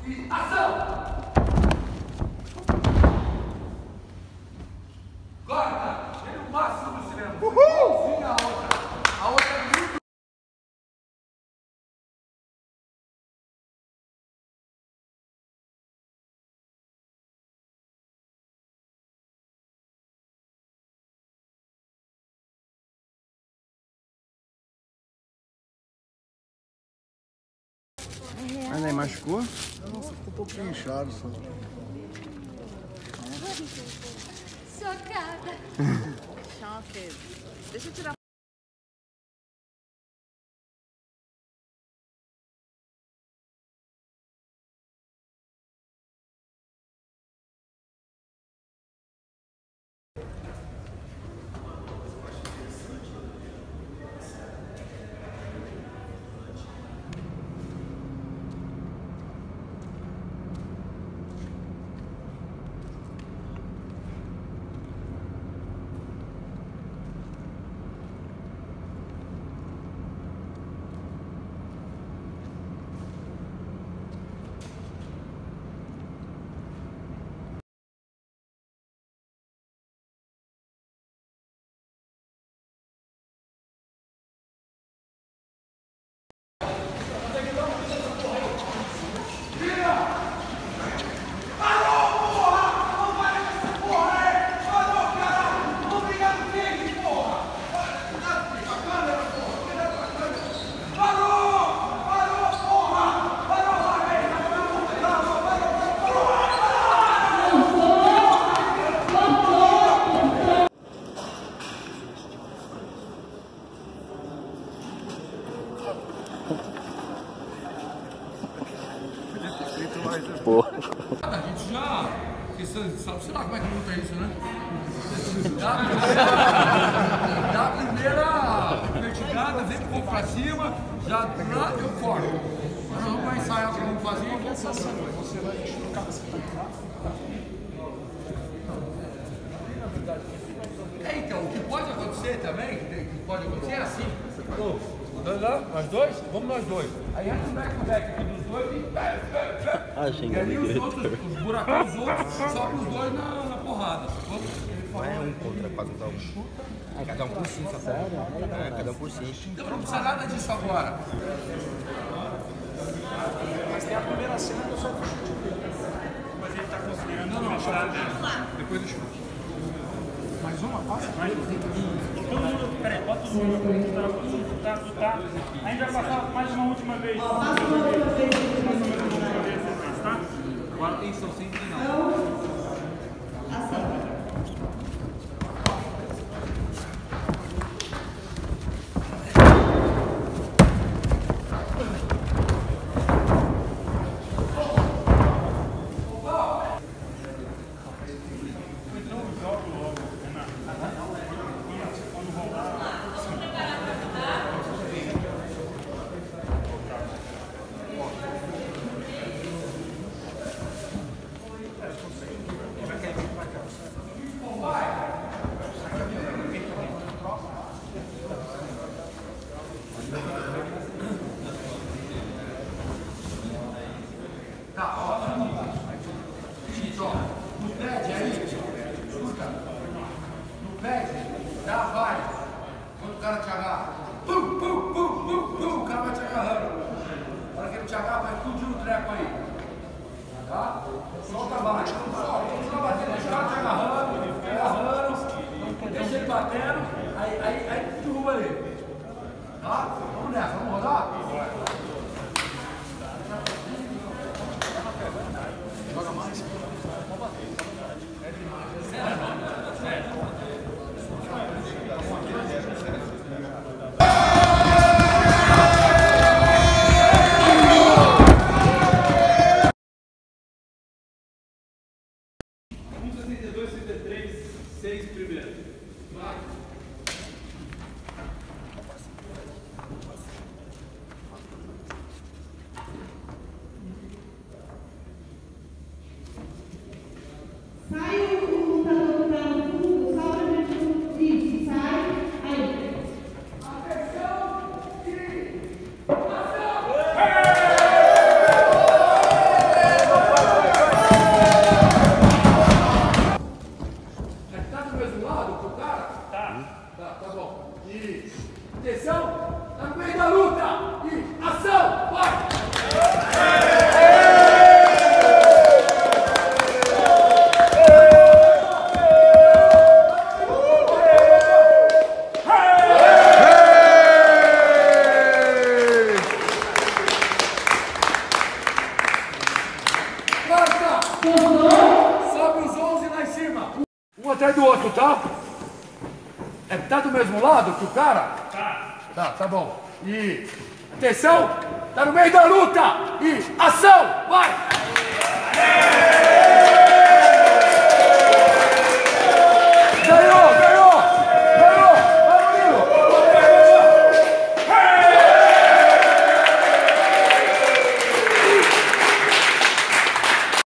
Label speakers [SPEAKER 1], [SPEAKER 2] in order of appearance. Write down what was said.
[SPEAKER 1] E ação! Corta! Ele o máximo do cinema. Igualzinho a outra. A outra é muito...
[SPEAKER 2] Mas aí machucou?
[SPEAKER 3] Nossa, ficou um pouquinho inchado só.
[SPEAKER 4] Chocada. Choque. Deixa eu tirar.
[SPEAKER 2] Porra.
[SPEAKER 1] A gente já... Sei lá como é que luta isso, né? Da primeira vertigada, vem um pouco pra cima, já lá eu corto. Nós vamos ensaiar como fazer.
[SPEAKER 3] Você vai chocar essa
[SPEAKER 1] Então, o que pode acontecer também, é assim. Nós dois? Vamos nós dois. Aí entra o back-to-back aqui dos dois e aí os buracões dos outros, sobe os dois na porrada.
[SPEAKER 2] Não é um contra cada um. É cada um por si, só. É, cada um por si.
[SPEAKER 1] Então não precisa nada disso agora.
[SPEAKER 3] Mas tem a primeira cena que eu só tô chutando.
[SPEAKER 5] Mas ele tá considerando fechar depois do chute.
[SPEAKER 3] Mais uma? Passa?
[SPEAKER 5] Todo mundo, peraí, bota todo mundo, tá. A gente vai passar mais uma última vez. Passa uma última vez, tá?
[SPEAKER 1] Agora atenção, sem final.
[SPEAKER 4] Assim.
[SPEAKER 1] Tá, ó. Isso, ó. No pad aí, escuta. No pad, já vai. Quando o cara te agarra, pum, pum, pum, pum, pum, o cara vai te agarrando. Na hora que ele te agarra, vai explodir o treco aí. Tá? Solta mais. Continua batendo, os caras te agarrando. Deixa ele batendo, aí derruba ele. Tá? Vamos nessa, vamos rodar?
[SPEAKER 3] Joga mais?
[SPEAKER 1] atrás do outro, tá? É, tá do mesmo lado que o cara? Tá bom. E atenção, tá no meio da luta. E ação, vai!